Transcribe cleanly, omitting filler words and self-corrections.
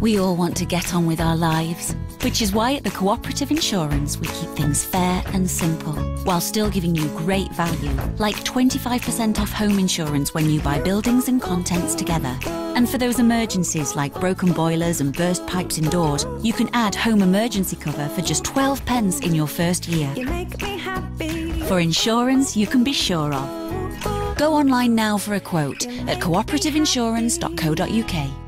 We all want to get on with our lives, which is why at the Co-operative Insurance we keep things fair and simple, while still giving you great value, like 25% off home insurance when you buy buildings and contents together. And for those emergencies like broken boilers and burst pipes indoors, you can add home emergency cover for just 12 pence in your first year. You make me happy. For insurance you can be sure of. Go online now for a quote at cooperativeinsurance.co.uk.